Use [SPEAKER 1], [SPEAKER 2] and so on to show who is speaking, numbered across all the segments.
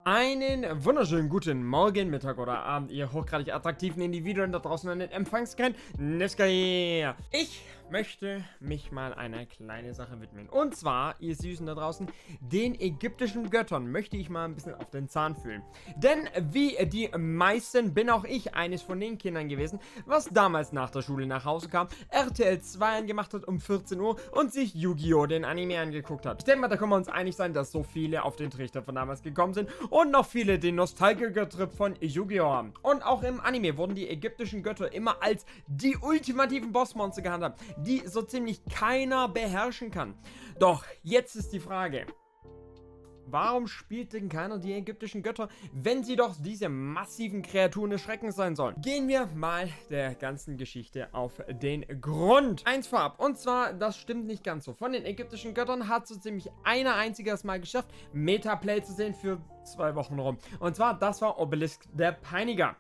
[SPEAKER 1] Einen wunderschönen guten Morgen, Mittag oder Abend, ihr hochgradig attraktiven Individuen da draußen an den Empfangsgeräten. Niska hier. Ich möchte mich mal einer kleinen Sache widmen. Und zwar, ihr Süßen da draußen, den ägyptischen Göttern möchte ich mal ein bisschen auf den Zahn fühlen. Denn wie die meisten bin auch ich eines von den Kindern gewesen, was damals nach der Schule nach Hause kam, RTL 2 angemacht hat um 14 Uhr und sich Yu-Gi-Oh! Den Anime angeguckt hat. Ich denke mal, da können wir uns einig sein, dass so viele auf den Trichter von damals gekommen sind und noch viele den Nostalgiker-Trip von Yu-Gi-Oh! Haben. Und auch im Anime wurden die ägyptischen Götter immer als die ultimativen Bossmonster gehandhabt, die so ziemlich keiner beherrschen kann. Doch jetzt ist die Frage: Warum spielt denn keiner die ägyptischen Götter, wenn sie doch diese massiven Kreaturen des Schreckens sein sollen? Gehen wir mal der ganzen Geschichte auf den Grund. Eins vorab, und zwar, das stimmt nicht ganz so. Von den ägyptischen Göttern hat so ziemlich einer einziges Mal geschafft, Metaplay zu sehen für 2 Wochen rum. Und zwar, das war Obelisk der Peiniger.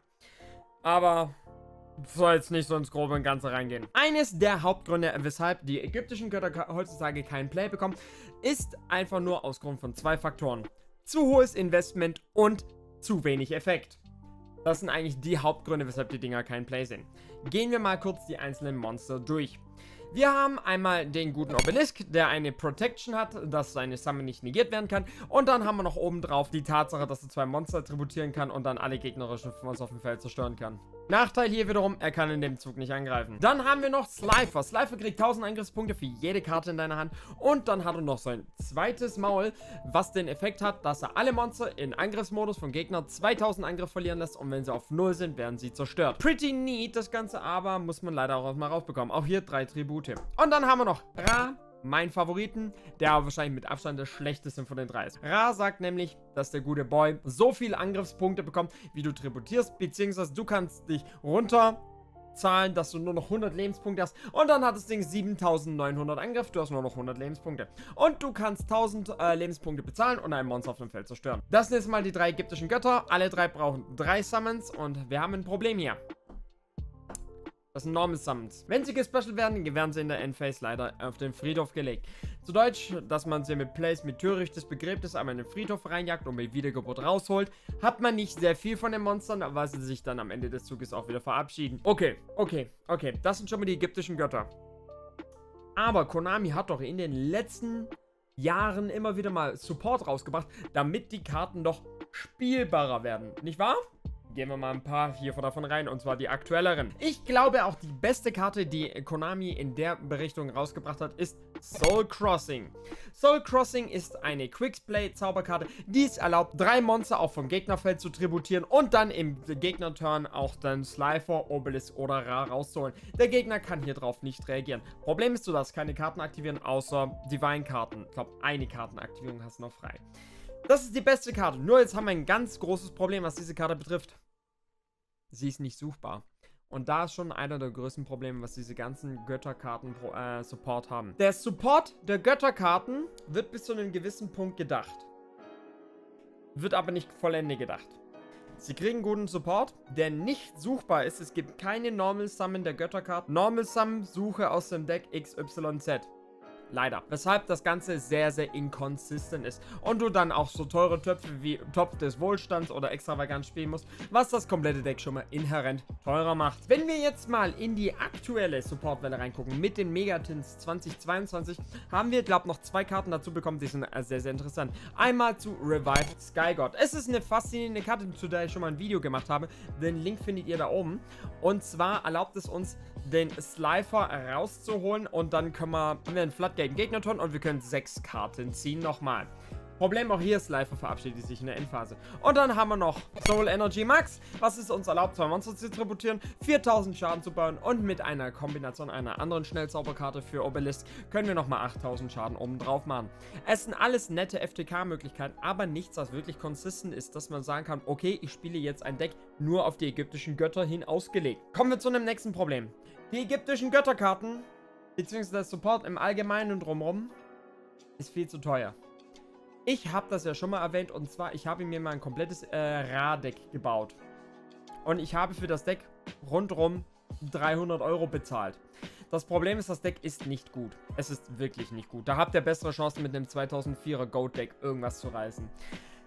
[SPEAKER 1] Aber soll jetzt nicht so ins Grobe und Ganze reingehen. Eines der Hauptgründe, weshalb die ägyptischen Götter heutzutage keinen Play bekommen, ist einfach nur aus Grund von 2 Faktoren. Zu hohes Investment und zu wenig Effekt. Das sind eigentlich die Hauptgründe, weshalb die Dinger keinen Play sehen. Gehen wir mal kurz die einzelnen Monster durch. Wir haben einmal den guten Obelisk, der eine Protection hat, dass seine Summon nicht negiert werden kann. Und dann haben wir noch oben drauf die Tatsache, dass er 2 Monster attributieren kann und dann alle gegnerischen Monster auf dem Feld zerstören kann. Nachteil hier wiederum, er kann in dem Zug nicht angreifen. Dann haben wir noch Slifer. Slifer kriegt 1000 Angriffspunkte für jede Karte in deiner Hand. Und dann hat er noch sein zweites Maul, was den Effekt hat, dass er alle Monster in Angriffsmodus von Gegnern 2000 Angriff verlieren lässt. Und wenn sie auf 0 sind, werden sie zerstört. Pretty neat das Ganze, aber muss man leider auch mal rausbekommen. Auch hier 3 Tribute. Und dann haben wir noch Ra. Mein Favoriten, der wahrscheinlich mit Abstand der schlechteste von den 3 ist. Ra sagt nämlich, dass der gute Boy so viele Angriffspunkte bekommt, wie du tributierst, beziehungsweise du kannst dich runterzahlen, dass du nur noch 100 Lebenspunkte hast und dann hat das Ding 7900 Angriff, du hast nur noch 100 Lebenspunkte. Und du kannst 1000 Lebenspunkte bezahlen und ein Monster auf dem Feld zerstören. Das sind jetzt mal die 3 ägyptischen Götter, alle 3 brauchen 3 Summons und wir haben ein Problem hier. Das sind Normal Summons. Wenn sie gespecialt werden, werden sie in der Endphase leider auf den Friedhof gelegt. Zu Deutsch, dass man sie mit Plays mit Töricht des Begräbnis einmal in den Friedhof reinjagt und mit Wiedergeburt rausholt, hat man nicht sehr viel von den Monstern, weil sie sich dann am Ende des Zuges auch wieder verabschieden. Okay. Das sind schon mal die ägyptischen Götter. Aber Konami hat doch in den letzten Jahren immer wieder mal Support rausgebracht, damit die Karten doch spielbarer werden. Nicht wahr? Gehen wir mal ein paar hier davon rein, und zwar die aktuelleren. Ich glaube auch die beste Karte, die Konami in der Richtung rausgebracht hat, ist Soul Crossing. Soul Crossing ist eine Quickplay-Zauberkarte, die es erlaubt, 3 Monster auch vom Gegnerfeld zu tributieren und dann im Gegner-Turn auch dann Slifer, Obelisk oder Ra rauszuholen. Der Gegner kann hier drauf nicht reagieren. Problem ist, du darfst keine Karten aktivieren, außer Divine-Karten. Ich glaube, eine Kartenaktivierung hast du noch frei. Das ist die beste Karte. Nur jetzt haben wir ein ganz großes Problem, was diese Karte betrifft. Sie ist nicht suchbar. Und da ist schon einer der größten Probleme, was diese ganzen Götterkarten Support haben. Der Support der Götterkarten wird bis zu einem gewissen Punkt gedacht. Wird aber nicht vollende gedacht. Sie kriegen guten Support, der nicht suchbar ist. Es gibt keine Normal Summon der Götterkarten. Normal Summon Suche aus dem Deck XYZ. Leider. Weshalb das Ganze sehr, sehr inconsistent ist. Und du dann auch so teure Töpfe wie Topf des Wohlstands oder extravagant spielen musst, was das komplette Deck schon mal inhärent teurer macht. Wenn wir jetzt mal in die aktuelle Supportwelle reingucken, mit den Megatins 2022, haben wir, glaube ich, noch 2 Karten dazu bekommen, die sind sehr, sehr interessant. Einmal zu Revive Sky God. Es ist eine faszinierende Karte, zu der ich schon mal ein Video gemacht habe. Den Link findet ihr da oben. Und zwar erlaubt es uns, den Slifer rauszuholen und dann haben wir einen Floodgate Gegnerturn und wir können 6 Karten ziehen nochmal. Problem auch hier, Slifer verabschiedet sich in der Endphase. Und dann haben wir noch Soul Energy Max, was es uns erlaubt, 2 Monster zu tributieren, 4000 Schaden zu bauen und mit einer Kombination einer anderen Schnellzauberkarte für Obelisk können wir nochmal 8000 Schaden oben drauf machen. Es sind alles nette FTK-Möglichkeiten, aber nichts, was wirklich konsistent ist, dass man sagen kann, okay, ich spiele jetzt ein Deck nur auf die ägyptischen Götter hin ausgelegt. Kommen wir zu einem nächsten Problem. Die ägyptischen Götterkarten, beziehungsweise der Support im Allgemeinen und drumherum, ist viel zu teuer. Ich habe das ja schon mal erwähnt, und zwar, ich habe mir mal ein komplettes Ra-Deck gebaut. Und ich habe für das Deck rundherum 300 € bezahlt. Das Problem ist, das Deck ist nicht gut. Es ist wirklich nicht gut. Da habt ihr bessere Chancen, mit einem 2004er Goat-Deck irgendwas zu reißen.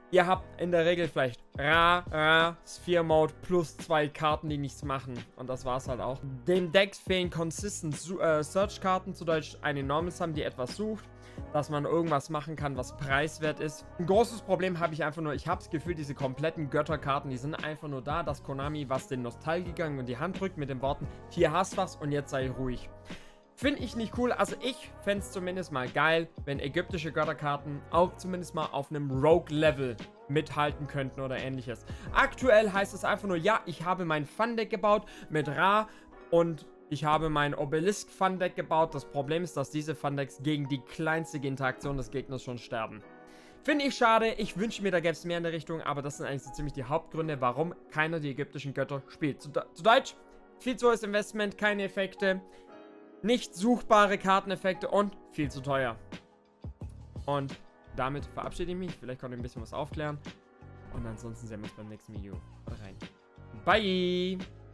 [SPEAKER 1] Ihr habt in der Regel vielleicht Sphere Mode plus 2 Karten, die nichts machen. Und das war's halt auch. Dem Deck fehlen Consistent Search Karten, zu Deutsch eine Normals haben, die etwas sucht. Dass man irgendwas machen kann, was preiswert ist. Ein großes Problem habe ich einfach nur, ich habe das Gefühl, diese kompletten Götterkarten, die sind einfach nur da, dass Konami was den Nostalgikern in die Hand drückt mit den Worten, hier hast was und jetzt sei ruhig. Finde ich nicht cool, also ich fände es zumindest mal geil, wenn ägyptische Götterkarten auch zumindest mal auf einem Rogue-Level mithalten könnten oder ähnliches. Aktuell heißt es einfach nur, ja, ich habe mein Fun-Deck gebaut mit Ra und ich habe mein Obelisk-Fun-Deck gebaut. Das Problem ist, dass diese Fun-Decks gegen die kleinste Interaktion des Gegners schon sterben. Finde ich schade, ich wünsche mir, da gäbe es mehr in der Richtung, aber das sind eigentlich so ziemlich die Hauptgründe, warum keiner die ägyptischen Götter spielt. Zu Deutsch, viel zu hohes Investment, keine Effekte, nicht suchbare Karteneffekte und viel zu teuer. Und damit verabschiede ich mich. Vielleicht konnte ich ein bisschen was aufklären. Und ansonsten sehen wir uns beim nächsten Video. Haut rein. Bye!